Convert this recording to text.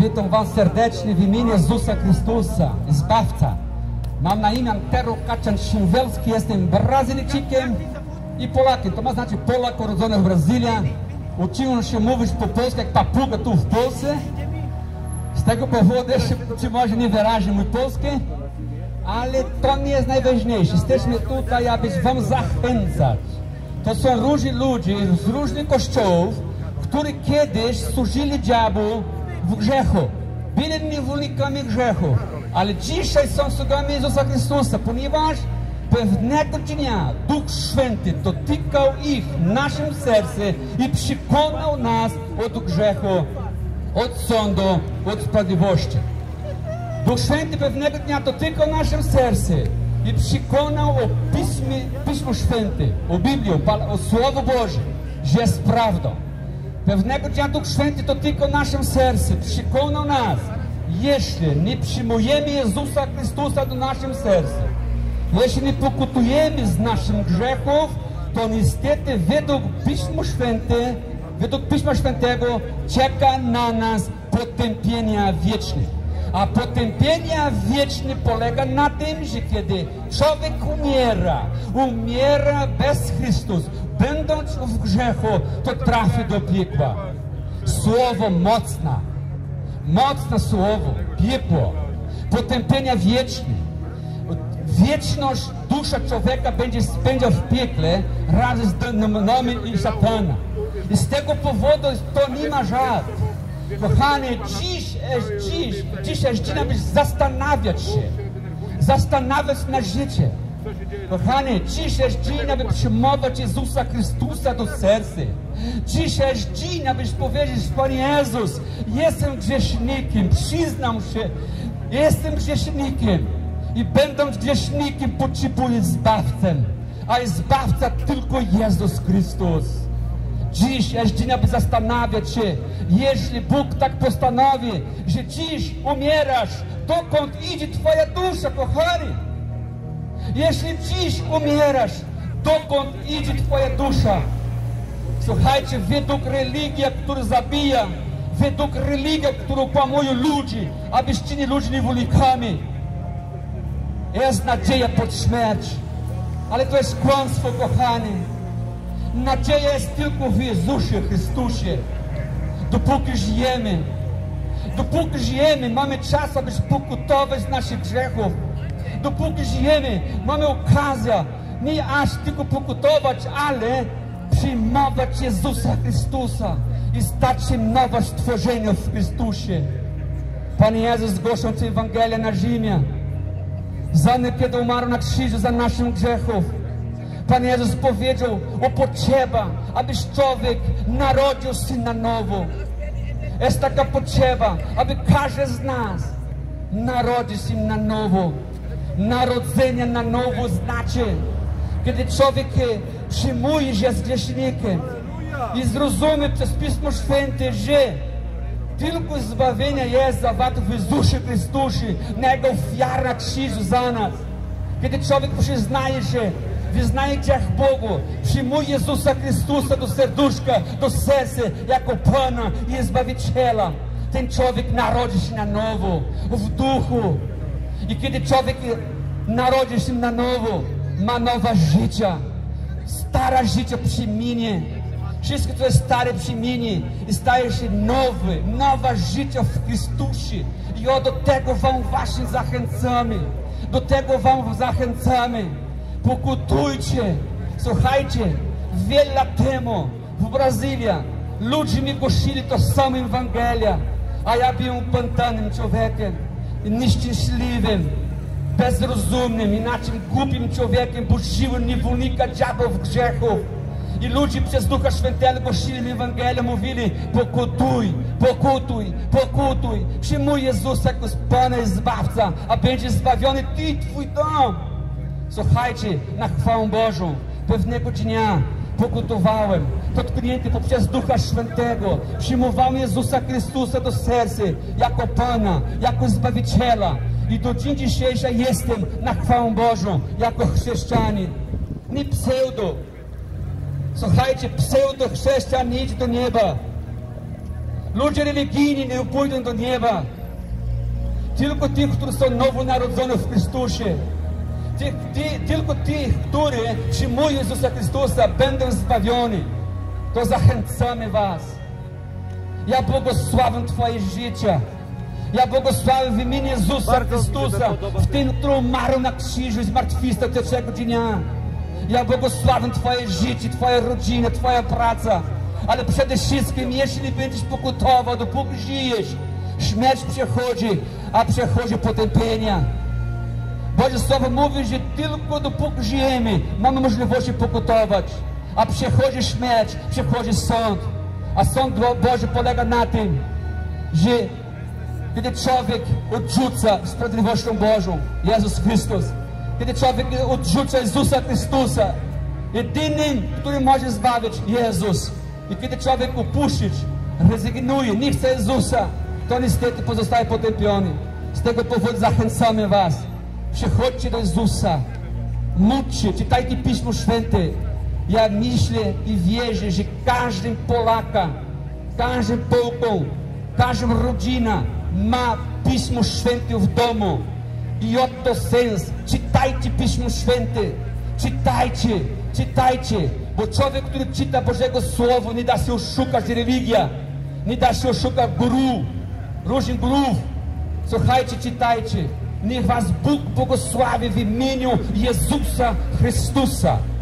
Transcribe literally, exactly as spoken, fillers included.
Witam Was serdecznie w imieniu Jezusa Chrystusa, Zbawca. Mam na imię Antero Kaczan-Szymwelski, jestem Brazylijczykiem i Polakiem. To ma znaczy Polak urodzony w Brazylii. Uczyłem się mówić po polsku jak papuga tu w Polsce. Z tego powodu jeszcze czy może nie wyrażę mój polski, ale to nie jest najważniejsze. Jesteśmy tutaj, aby Wam zachęcać. To są różni ludzie z różnych kościołów, którzy kiedyś służyli diabłu w grzechu. Byli niewolnikami grzechu, ale dzisiaj są sługami Jezusa Chrystusa, ponieważ pewnego dnia Duch Święty dotykał ich w naszym sercu i przekonał nas od grzechu, od sądu, od sprawiedliwości. Duch Święty pewnego dnia dotykał naszym sercu i przekonał o Pismie, Pismo Święte, o Biblii, o Słowo Boże, że jest prawdą. Pewnego dnia Duch Święty dotykał naszym sercu, przekonał nas, jeśli nie przyjmujemy Jezusa Chrystusa do naszym sercu, jeśli nie pokutujemy z naszych grzechów, to niestety według Pisma Święte, według Pisma Świętego czeka na nas potępienie wieczne. A potępienie wieczne polega na tym, że kiedy człowiek umiera, umiera bez Chrystusa, będąc w grzechu, to trafi do piekła. Słowo mocne, mocne słowo, piekło, potępienie wieczne. Wieczność dusza człowieka będzie spędzał w piekle razem z demonami i szatana. I z tego powodu to nie ma żart. Kochani, dziś jest dziś, dziś jest dzień, aby zastanawiać się, zastanawiać na życie. Kochani, dziś jest dzień, aby przyjmować Jezusa Chrystusa do serca. Dziś jest dzień, abyś powiedzieć, Panie Jezus, jestem grzesznikiem, przyznam się, jestem grzesznikiem i będąc grzesznikiem potrzebuję Zbawcę, a Zbawca tylko Jezus Chrystus. Dziś jest dzień, aby zastanawiać się, jeśli Bóg tak postanowi, że dziś umierasz, dokąd idzie Twoja dusza, kochani? Jeśli dziś umierasz, dokąd idzie Twoja dusza? Słuchajcie, według religii, która zabija, według religii, która kłamuje ludzi, aby czynili ludzi niewolnikami, jest nadzieja pod śmierć. Ale to jest kłamstwo, kochani. Nadzieja jest tylko w Jezusie Chrystusie. Dopóki żyjemy, dopóki żyjemy, mamy czas, aby pokutować z naszych grzechów. Dopóki żyjemy, mamy okazję nie aż tylko pokutować, ale przyjmować Jezusa Chrystusa i stać się nowym stworzeniem w Chrystusie. Pan Jezus, głosząc Ewangelię na ziemię, za mnie, kiedy umarł na krzyżu za naszych grzechów, Pan Jezus powiedział o potrzebie, aby człowiek narodził się na nowo. Jest taka potrzeba, aby każdy z nas narodził się na nowo. Narodzenie na nowo znaczy, kiedy człowiek przyjmuje, że jest grzesznikiem i zrozumie przez Pismo Święte, że tylko zbawienie jest zawarte w Jezusie Chrystusie, na Jego ofiarę na krzyżu za nas. Kiedy człowiek przyznaje się, wyznaje grzech Bogu, przyjmuje Jezusa Chrystusa do serduszka, do serca, jako Pana i Zbawiciela, ten człowiek narodzi się na nowo, w duchu. I kiedy człowiek narodzi się na nowo, ma nowe życie. Stare życie przeminie. Wszystko, co jest stare, przeminie i staje się nowe, nowe życie w Chrystusie. I do tego Wam właśnie zachęcamy. Do tego Wam zachęcamy. Pokutujcie. Słuchajcie, wiele lat temu w Brazylii ludzie mi głosili to samą Ewangelię, a ja byłem pętanym człowiekiem, nieszczęśliwym, bezrozumnym, inaczej głupim człowiekiem, bo żyłem niewolnika diabła w grzechu. I ludzie przez Ducha Świętego głosili mi Ewangelię, mówili: pokutuj, pokutuj, pokutuj, przyjmuj Jezusa jako Pana i Zbawca, a będziesz zbawiony Ty i Twój dom. Słuchajcie, na chwałę Bożą, pewnego dnia pokutowałem, dotknięty poprzez Ducha Świętego, przyjmowałem Jezusa Chrystusa do serca, jako Pana, jako Zbawiciela. I do dzień dzisiejszy jestem na chwałę Bożą, jako chrześcijanin. Nie pseudo. Słuchajcie, pseudo chrześcijan nie idzie do nieba. Ludzie religijni nie pójdą do nieba. Tylko tych, którzy są nowonarodzeni w Chrystusie. Tych, ty, tylko tych, którzy przyjmują Jezusa Chrystusa, będą zbawieni. To zachęcamy was. Ja błogosławię Twoje życie. Ja błogosławię w imieniu Jezusa Chrystusa, w tym, który umarł na krzyżu i zmartwychwstał trzeciego dnia. Ja błogosławię Twoje życie, Twoja rodzina, Twoja praca. Ale przede wszystkim, jeśli będziesz pokutował, dopóki żyjesz, śmierć przechodzi, a przechodzi potępienie. Boże Słowo mówi, że tylko dopóki żyjemy, mamy możliwość pokutować. A przechodzi śmierć, przechodzi sąd. A sąd Boży polega na tym, że kiedy człowiek odrzuca sprawiedliwością Bożą, Jezus Chrystus, kiedy człowiek odrzuca Jezusa Chrystusa, jedynym, który może zbawić, Jezus. I kiedy człowiek upuścić, rezygnuje, nie chce Jezusa, to niestety pozostaje potępiony. Z tego powodu zachęcamy was. Przychodźcie do Jezusa, módlcie, czytajcie Pismo Święte. Ja myślę i wierzę, że każdym Polakiem, każdym Polką, każda rodzina ma Pismo Święte w domu. I oto sens. Czytajcie Pismo Święte. Czytajcie, czytajcie. Bo człowiek, który czyta Bożego Słowa, nie da się oszukać religia. Nie da się oszukać guru, różnych gurów. Słuchajcie, czytajcie. Niech was Bóg błogosławi w imieniu Jezusa Chrystusa.